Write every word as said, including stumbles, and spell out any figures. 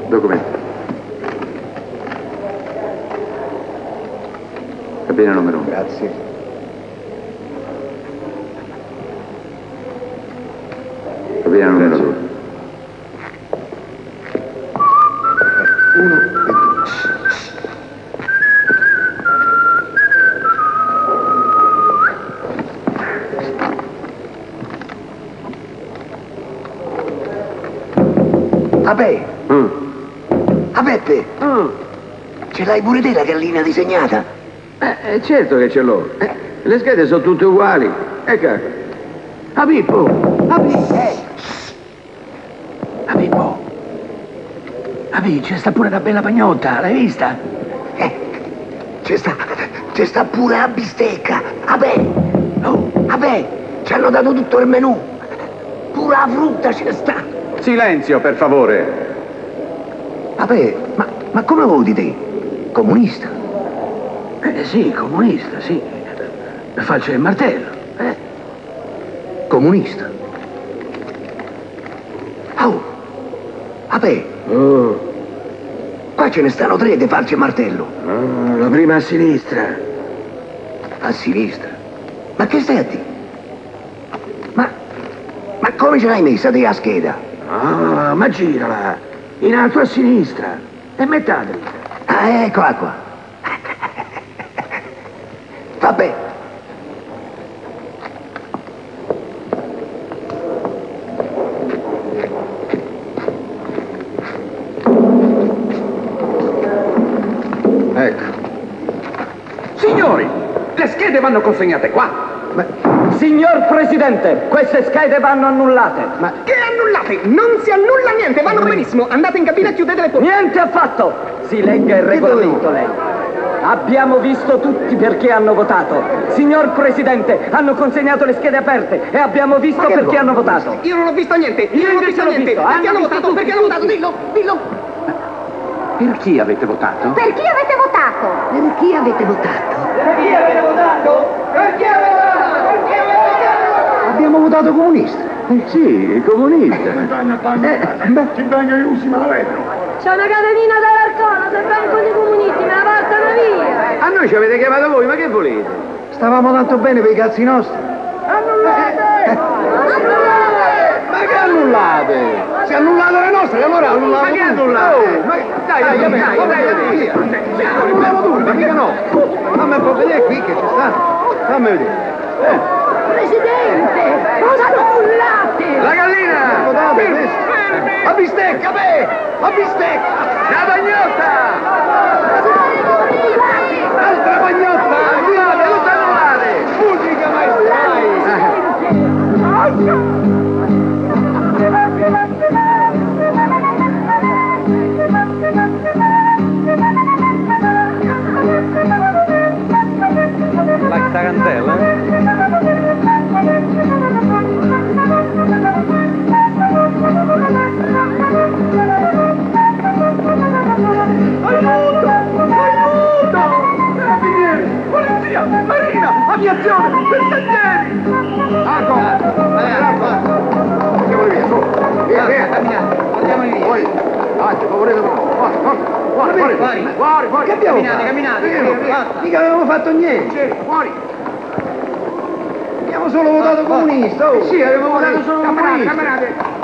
Documenti. Cabina numero uno. Grazie. Cabina numero due. Uno e due. Vabbè. Mm. A Peppe, Mm. ce l'hai pure te la gallina disegnata? Eh, eh, certo che ce l'ho. Eh, le schede sono tutte uguali. Ecco. A Pippo. A Pippo. Eh. A Pippo. A Pippo, c'è sta pure una bella pagnotta, l'hai vista? Eh. C'è sta. C'è sta pure la bistecca. Vabbè. Oh, vabbè. Ci hanno dato tutto il menù. Pure la frutta c'è sta. Silenzio, per favore. Vabbè, ma, ma come vuoi te? Comunista? Eh sì, comunista, sì. Faccio il martello, eh? Comunista. Oh, vabbè. Oh. Qua ce ne stanno tre di falce e martello. Oh, la prima a sinistra. A sinistra? Ma che stai a dire? Ma, ma come ce l'hai messa te la scheda? Ah, ma girala. In alto a sinistra. E metà dritta. Ah, eccola qua. Vabbè. Ecco. Signori, le schede vanno consegnate qua. Ma, Signor Presidente, queste schede vanno annullate. ma Che annullate? Non si annulla niente, vanno benissimo. Andate in cabina e chiudete le porte. Niente affatto! Si legga il regolamento, lei. Abbiamo visto tutti perché hanno votato. Signor Presidente, hanno consegnato le schede aperte e abbiamo visto Ma che perché vuoi? hanno votato. Io non ho visto niente, io, Io non ho invece visto l'ho niente. visto, Perché hanno hanno visto votato? tutti, Perché hanno votato? tutti. Dillo, dillo. Per chi avete votato? Per chi avete votato? per chi avete votato? Per chi avete votato? Per chi avete votato? Per chi avete votato? Abbiamo votato comunista. Eh sì, comunista. Eh, beh, C'è una catenina dall'arcono, se vengono i comunisti, me la portano via! A noi ci avete chiamato voi, ma che volete? stavamo tanto bene per i cazzi nostri. Annullate! Annullate! Ma che annullate? Se annullate le nostre, allora annullate. Ma che annullate? Oh, Ma dai, dai, dai, dai, dai, via. annulliamo tutto, ma mica no. Fammi un po' vedere qui che ci sta. Fammi vedere. Eh. Presidente! Annullate! La gallina! Votate, questo. La bistecca, beh! La bistecca! La bagnotta! Altra bagnotta! Annullate, tutte annullate! Musica, maestrai! La tarantella? Aiuto! Aiuto! Carabinieri! Polizia! Marina! Aviazione! Bersaglieri! Arco! Andiamo via, su! Via, via! Andiamo via! Fuori! Avanti, favorite con noi! Fuori, fuori! Fuori, fuori! Fuori, fuori! Che abbiamo Camminate, fatto? camminate, Via, via, via. via. Mica avevamo fatto niente! Fuori! Abbiamo solo votato comunista! Oh. Sì, avevo votato solo Camarate, comunista! camarate,